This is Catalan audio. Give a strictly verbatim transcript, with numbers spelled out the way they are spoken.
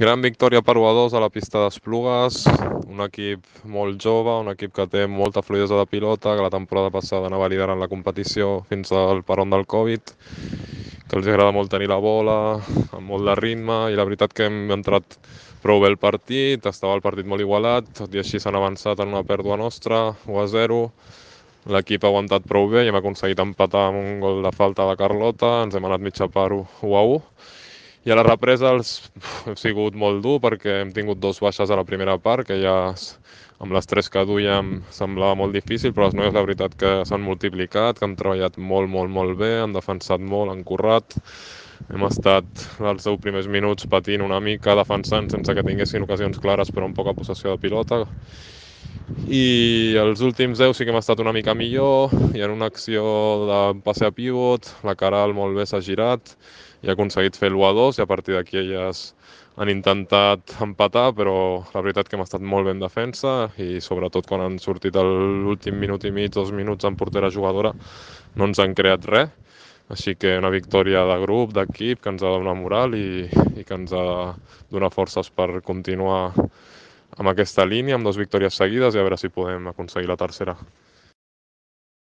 Gran victòria per u a dos a la pista d'Esplugues, un equip molt jove, un equip que té molta fluidesa de pilota, que la temporada passada anava liderant la competició fins al paron del Covid, que els agrada molt tenir la bola, amb molt de ritme, i la veritat que hem entrat prou bé el partit, estava el partit molt igualat, tot i així s'han avançat en una pèrdua nostra, u a zero, l'equip ha aguantat prou bé i hem aconseguit empatar amb un gol de falta de Carlota, ens hem anat mitja part u a u. I a la represa els, uf, hem sigut molt dur perquè hem tingut dos baixes a la primera part, que ja amb les tres que duíem semblava molt difícil, però les noies la veritat que s'han multiplicat, que han treballat molt, molt, molt bé, han defensat molt, han currat. Hem estat els deu primers minuts patint una mica, defensant sense que tinguessin ocasions clares però amb poca possessió de pilota. I els últims deu sí que hem estat una mica millor, i en una acció de passe a pivot, la Caral molt bé s'ha girat i ha aconseguit fer l'u a dos, i a partir d'aquí elles han intentat empatar, però la veritat que hem estat molt ben defensa, i sobretot quan han sortit l'últim minut i mig, dos minuts en portera jugadora, no ens han creat res. Així que una victòria de grup, d'equip, que ens ha de donar moral i, i que ens ha de donar forces per continuar amb aquesta línia, amb dues victòries seguides, i a veure si podem aconseguir la tercera.